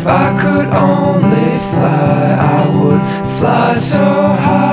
If I could only fly, I would fly so high.